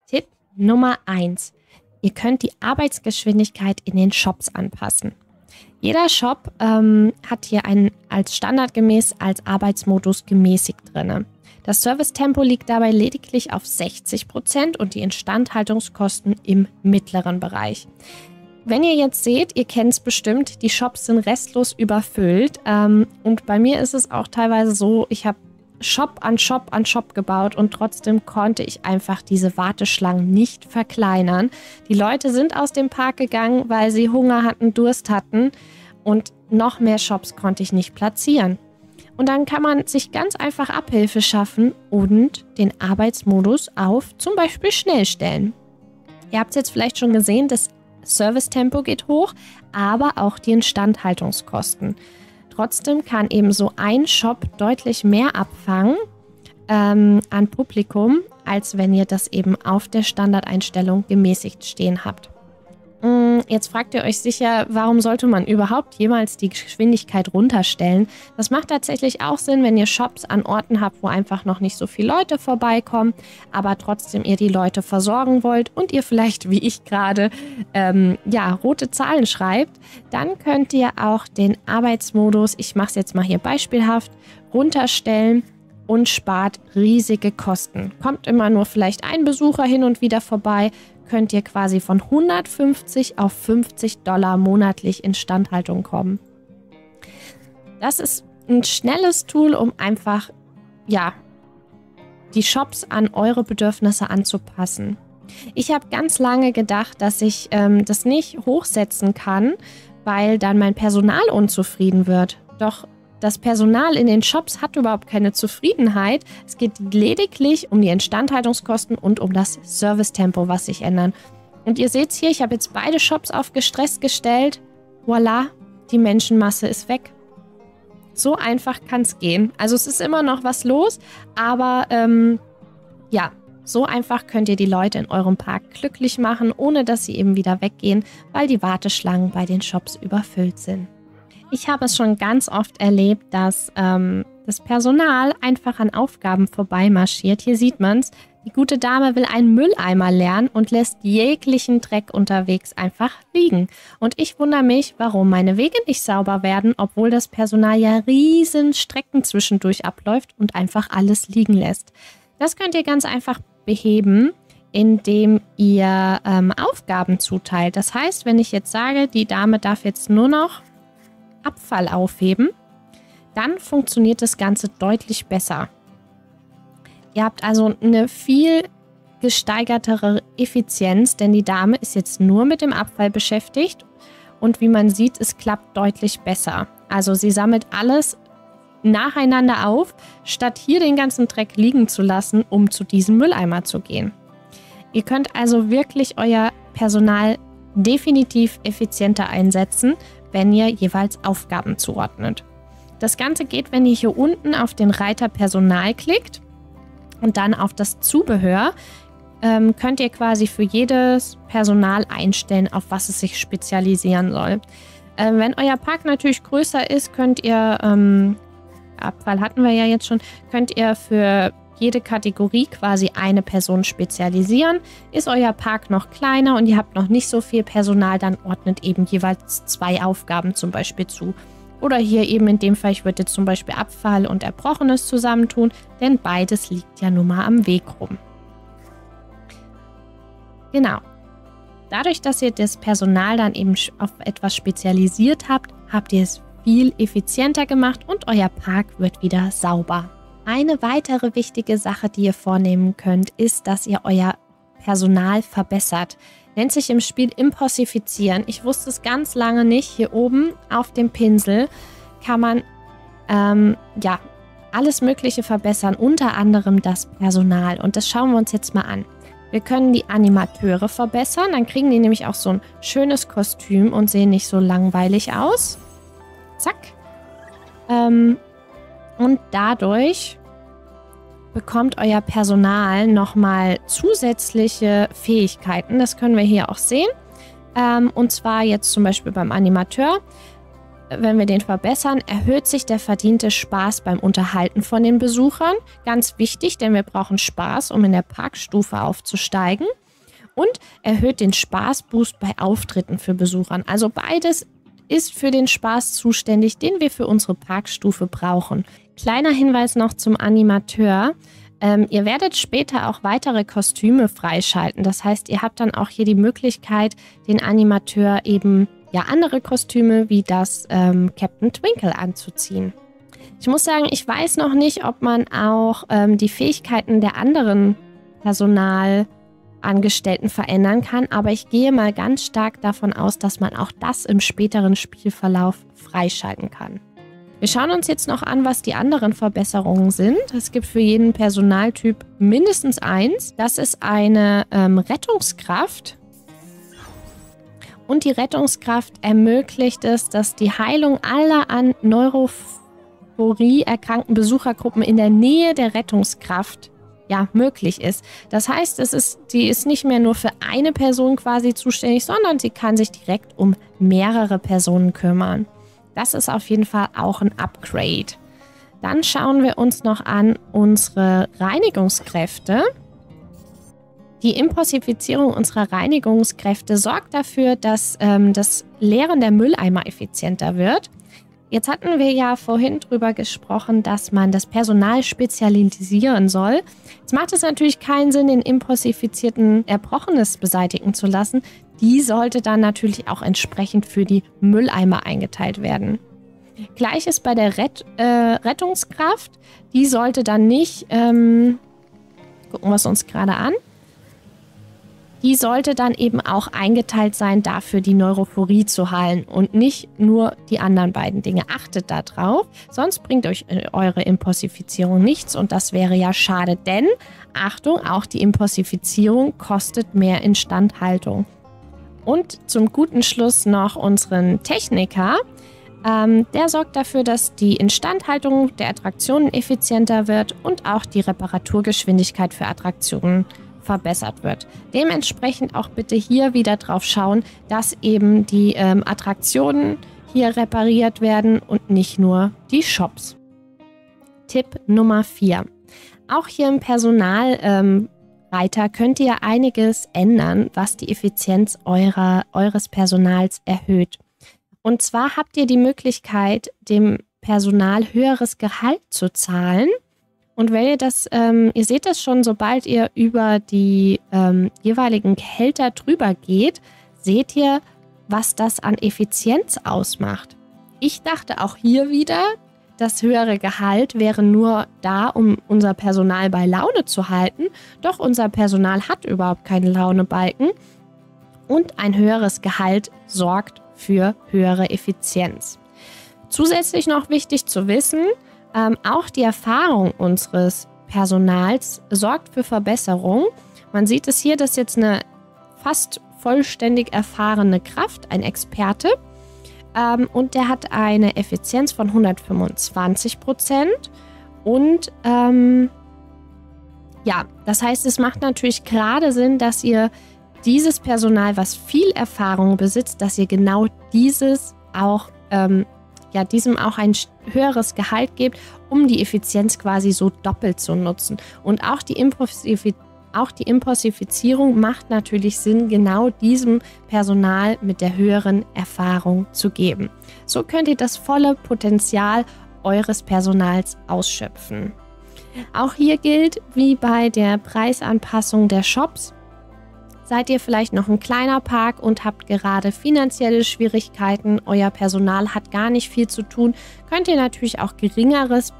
Tipp Nummer 1. Ihr könnt die Arbeitsgeschwindigkeit in den Shops anpassen. Jeder Shop hat hier einen als standardgemäß als Arbeitsmodus gemäßigt drin. Das Servicetempo liegt dabei lediglich auf 60% und die Instandhaltungskosten im mittleren Bereich. Wenn ihr jetzt seht, ihr kennt es bestimmt, die Shops sind restlos überfüllt und bei mir ist es auch teilweise so, ich habe Shop an Shop an Shop gebaut und trotzdem konnte ich einfach diese Warteschlangen nicht verkleinern. Die Leute sind aus dem Park gegangen, weil sie Hunger hatten, Durst hatten und noch mehr Shops konnte ich nicht platzieren. Und dann kann man sich ganz einfach Abhilfe schaffen und den Arbeitsmodus auf zum Beispiel schnell stellen. Ihr habt es jetzt vielleicht schon gesehen, das Servicetempo geht hoch, aber auch die Instandhaltungskosten. Trotzdem kann eben so ein Shop deutlich mehr abfangen an Publikum, als wenn ihr das eben auf der Standardeinstellung gemäßigt stehen habt. Jetzt fragt ihr euch sicher, warum sollte man überhaupt jemals die Geschwindigkeit runterstellen? Das macht tatsächlich auch Sinn, wenn ihr Shops an Orten habt, wo einfach noch nicht so viele Leute vorbeikommen, aber trotzdem ihr die Leute versorgen wollt und ihr vielleicht, wie ich gerade, rote Zahlen schreibt, dann könnt ihr auch den Arbeitsmodus, ich mache es jetzt mal hier beispielhaft, runterstellen und spart riesige Kosten. Kommt immer nur vielleicht ein Besucher hin und wieder vorbei, könnt ihr quasi von 150 auf $50 monatlich Instandhaltung kommen. Das ist ein schnelles Tool, um einfach, die Shops an eure Bedürfnisse anzupassen. Ich habe ganz lange gedacht, dass ich das nicht hochsetzen kann, weil dann mein Personal unzufrieden wird. Doch das Personal in den Shops hat überhaupt keine Zufriedenheit. Es geht lediglich um die Instandhaltungskosten und um das Servicetempo, was sich ändern. Und ihr seht es hier, ich habe jetzt beide Shops auf gestresst gestellt. Voila, die Menschenmasse ist weg. So einfach kann es gehen. Also es ist immer noch was los, aber so einfach könnt ihr die Leute in eurem Park glücklich machen, ohne dass sie eben wieder weggehen, weil die Warteschlangen bei den Shops überfüllt sind. Ich habe es schon ganz oft erlebt, dass das Personal einfach an Aufgaben vorbeimarschiert. Hier sieht man es. Die gute Dame will einen Mülleimer leeren und lässt jeglichen Dreck unterwegs einfach liegen. Und ich wundere mich, warum meine Wege nicht sauber werden, obwohl das Personal ja riesen Strecken zwischendurch abläuft und einfach alles liegen lässt. Das könnt ihr ganz einfach beheben, indem ihr Aufgaben zuteilt. Das heißt, wenn ich jetzt sage, die Dame darf jetzt nur noch Abfall aufheben, dann funktioniert das Ganze deutlich besser. Ihr habt also eine viel gesteigertere Effizienz, denn die Dame ist jetzt nur mit dem Abfall beschäftigt und wie man sieht, es klappt deutlich besser. Also sie sammelt alles nacheinander auf, statt hier den ganzen Dreck liegen zu lassen, um zu diesem Mülleimer zu gehen. Ihr könnt also wirklich euer Personal definitiv effizienter einsetzen, wenn ihr jeweils Aufgaben zuordnet. Das Ganze geht, wenn ihr hier unten auf den Reiter Personal klickt und dann auf das Zubehör, könnt ihr quasi für jedes Personal einstellen, auf was es sich spezialisieren soll. Wenn euer Park natürlich größer ist, könnt ihr, Abfall hatten wir ja jetzt schon, könnt ihr für jede Kategorie quasi eine Person spezialisieren. Ist euer Park noch kleiner und ihr habt noch nicht so viel Personal, dann ordnet eben jeweils 2 Aufgaben zum Beispiel zu. Oder hier eben in dem Fall, ich würde jetzt zum Beispiel Abfall und Erbrochenes zusammentun, denn beides liegt ja nun mal am Weg rum. Genau. Dadurch, dass ihr das Personal dann eben auf etwas spezialisiert habt, habt ihr es viel effizienter gemacht und euer Park wird wieder sauber. Eine weitere wichtige Sache, die ihr vornehmen könnt, ist, dass ihr euer Personal verbessert. Nennt sich im Spiel Impossifizieren. Ich wusste es ganz lange nicht. Hier oben auf dem Pinsel kann man alles Mögliche verbessern, unter anderem das Personal. Und das schauen wir uns jetzt mal an. Wir können die Animateure verbessern. Dann kriegen die nämlich auch so ein schönes Kostüm und sehen nicht so langweilig aus. Zack. Und dadurch bekommt euer Personal nochmal zusätzliche Fähigkeiten. Das können wir hier auch sehen. Und zwar jetzt zum Beispiel beim Animateur. wenn wir den verbessern, erhöht sich der verdiente Spaß beim Unterhalten von den Besuchern. Ganz wichtig, denn wir brauchen Spaß, um in der Parkstufe aufzusteigen. Und erhöht den Spaßboost bei Auftritten für Besuchern. Also beides ist für den Spaß zuständig, den wir für unsere Parkstufe brauchen. Kleiner Hinweis noch zum Animateur. Ihr werdet später auch weitere Kostüme freischalten. Das heißt, ihr habt dann auch hier die Möglichkeit, den Animateur eben andere Kostüme wie das Captain Twinkle anzuziehen. Ich muss sagen, ich weiß noch nicht, ob man auch die Fähigkeiten der anderen Personalangestellten verändern kann, aber ich gehe mal ganz stark davon aus, dass man auch das im späteren Spielverlauf freischalten kann. Wir schauen uns jetzt noch an, was die anderen Verbesserungen sind. Es gibt für jeden Personaltyp mindestens eins. Das ist eine Rettungskraft. Und die Rettungskraft ermöglicht es, dass die Heilung aller an Neurophorie erkrankten Besuchergruppen in der Nähe der Rettungskraft möglich ist. Das heißt, die ist nicht mehr nur für eine Person quasi zuständig, sondern sie kann sich direkt um mehrere Personen kümmern. Das ist auf jeden Fall auch ein Upgrade. Dann schauen wir uns noch an unsere Reinigungskräfte. Die Impossifizierung unserer Reinigungskräfte sorgt dafür, dass das Leeren der Mülleimer effizienter wird. Jetzt hatten wir ja vorhin drüber gesprochen, dass man das Personal spezialisieren soll. Jetzt macht es natürlich keinen Sinn, den impossifizierten Erbrochenes beseitigen zu lassen. Die sollte dann natürlich auch entsprechend für die Mülleimer eingeteilt werden. Gleiches bei der Rettungskraft. Die sollte dann nicht, gucken wir es uns gerade an. Die sollte dann eben auch eingeteilt sein, dafür die Neurophorie zu heilen und nicht nur die anderen beiden Dinge. Achtet da drauf, sonst bringt euch eure Impossifizierung nichts und das wäre ja schade, denn, Achtung, auch die Impossifizierung kostet mehr Instandhaltung. Und zum guten Schluss noch unseren Techniker. Der sorgt dafür, dass die Instandhaltung der Attraktionen effizienter wird und auch die Reparaturgeschwindigkeit für Attraktionen verbessert wird. Dementsprechend auch bitte hier wieder drauf schauen, dass eben die Attraktionen hier repariert werden und nicht nur die Shops. Tipp Nummer 4. Auch hier im Personalreiter könnt ihr einiges ändern, was die Effizienz eures Personals erhöht. Und zwar habt ihr die Möglichkeit, dem Personal höheres Gehalt zu zahlen. Und wenn ihr das, ihr seht das schon, sobald ihr über die jeweiligen Gehälter drüber geht, seht ihr, was das an Effizienz ausmacht. Ich dachte auch hier wieder, das höhere Gehalt wäre nur da, um unser Personal bei Laune zu halten. Doch unser Personal hat überhaupt keinen Launebalken. Und ein höheres Gehalt sorgt für höhere Effizienz. Zusätzlich noch wichtig zu wissen, auch die Erfahrung unseres Personals sorgt für Verbesserung. Man sieht es hier, dass jetzt eine fast vollständig erfahrene Kraft, ein Experte, und der hat eine Effizienz von 125%. Und das heißt, es macht natürlich gerade Sinn, dass ihr dieses Personal, was viel Erfahrung besitzt, dass ihr genau dieses auch diesem auch ein höheres Gehalt gebt, um die Effizienz quasi so doppelt zu nutzen. Und auch die Impossifizierung macht natürlich Sinn, genau diesem Personal mit der höheren Erfahrung zu geben. So könnt ihr das volle Potenzial eures Personals ausschöpfen. Auch hier gilt, wie bei der Preisanpassung der Shops, seid ihr vielleicht noch ein kleiner Park und habt gerade finanzielle Schwierigkeiten, euer Personal hat gar nicht viel zu tun, könnt ihr natürlich auch geringeres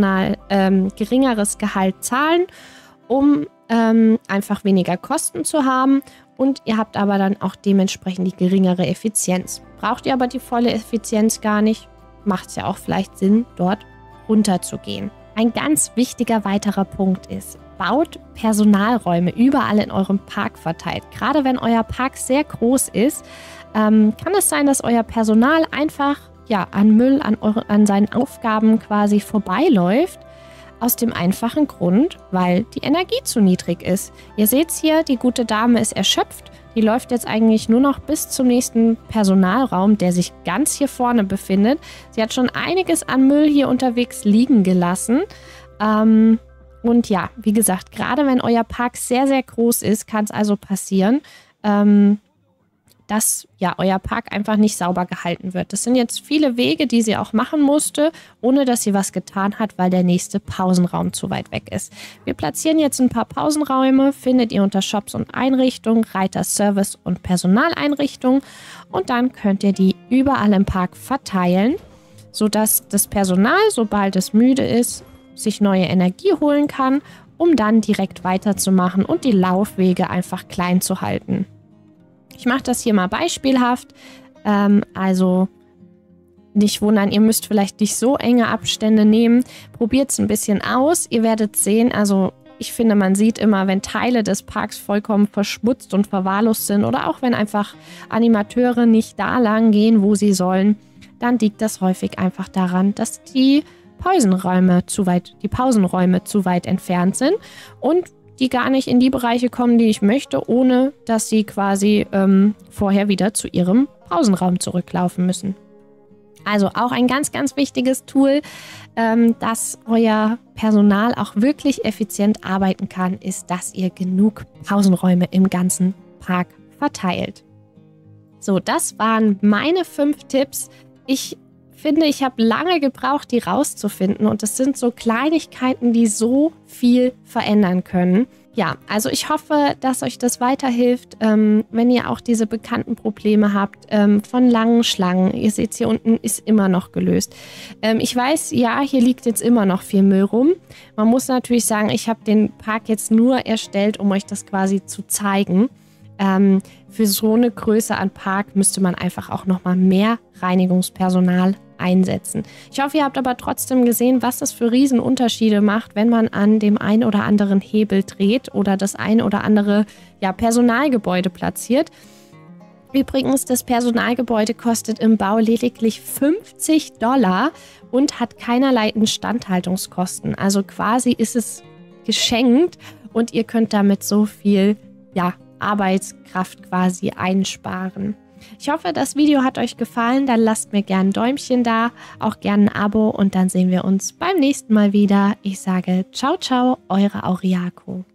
Gehalt zahlen, um einfach weniger Kosten zu haben und ihr habt aber dann auch dementsprechend die geringere Effizienz. Braucht ihr aber die volle Effizienz gar nicht, macht es ja auch vielleicht Sinn, dort runterzugehen. Ein ganz wichtiger weiterer Punkt ist, baut Personalräume überall in eurem Park verteilt. Gerade wenn euer Park sehr groß ist, kann es sein, dass euer Personal einfach an Müll, an seinen Aufgaben quasi vorbeiläuft. Aus dem einfachen Grund, weil die Energie zu niedrig ist. Ihr seht es hier, die gute Dame ist erschöpft. Die läuft jetzt eigentlich nur noch bis zum nächsten Personalraum, der sich ganz hier vorne befindet. Sie hat schon einiges an Müll hier unterwegs liegen gelassen. Und ja, wie gesagt, gerade wenn euer Park sehr, sehr groß ist, kann es also passieren, dass ja euer Park einfach nicht sauber gehalten wird. Das sind jetzt viele Wege, die sie auch machen musste, ohne dass sie was getan hat, weil der nächste Pausenraum zu weit weg ist. Wir platzieren jetzt ein paar Pausenräume, findet ihr unter Shops und Einrichtungen, Reiter Service und Personaleinrichtungen und dann könnt ihr die überall im Park verteilen, sodass das Personal, sobald es müde ist, sich neue Energie holen kann, um dann direkt weiterzumachen und die Laufwege einfach klein zu halten. Ich mache das hier mal beispielhaft, also nicht wundern, ihr müsst vielleicht nicht so enge Abstände nehmen. Probiert es ein bisschen aus, ihr werdet sehen, also ich finde, man sieht immer, wenn Teile des Parks vollkommen verschmutzt und verwahrlost sind oder auch wenn einfach Animateure nicht da lang gehen, wo sie sollen, dann liegt das häufig einfach daran, dass die Pausenräume zu weit entfernt sind und die gar nicht in die Bereiche kommen, die ich möchte, ohne dass sie quasi vorher wieder zu ihrem Pausenraum zurücklaufen müssen. Also auch ein ganz, ganz wichtiges Tool, dass euer Personal auch wirklich effizient arbeiten kann, ist, dass ihr genug Pausenräume im ganzen Park verteilt. So, das waren meine 5 Tipps. Ich finde, ich habe lange gebraucht, die rauszufinden und es sind so Kleinigkeiten, die so viel verändern können. Ja, also ich hoffe, dass euch das weiterhilft, wenn ihr auch diese bekannten Probleme habt von langen Schlangen. Ihr seht, hier unten ist immer noch gelöst. Ich weiß, ja, hier liegt jetzt immer noch viel Müll rum. Man muss natürlich sagen, ich habe den Park jetzt nur erstellt, um euch das quasi zu zeigen. Für so eine Größe an Park müsste man einfach auch nochmal mehr Reinigungspersonal einsetzen. Ich hoffe, ihr habt aber trotzdem gesehen, was das für Riesenunterschiede macht, wenn man an dem einen oder anderen Hebel dreht oder das ein oder andere Personalgebäude platziert. Übrigens, das Personalgebäude kostet im Bau lediglich $50 und hat keinerlei Instandhaltungskosten. Also quasi ist es geschenkt und ihr könnt damit so viel Arbeitskraft quasi einsparen. Ich hoffe, das Video hat euch gefallen. Dann lasst mir gerne ein Däumchen da, auch gerne ein Abo und dann sehen wir uns beim nächsten Mal wieder. Ich sage ciao, ciao, eure Auriako.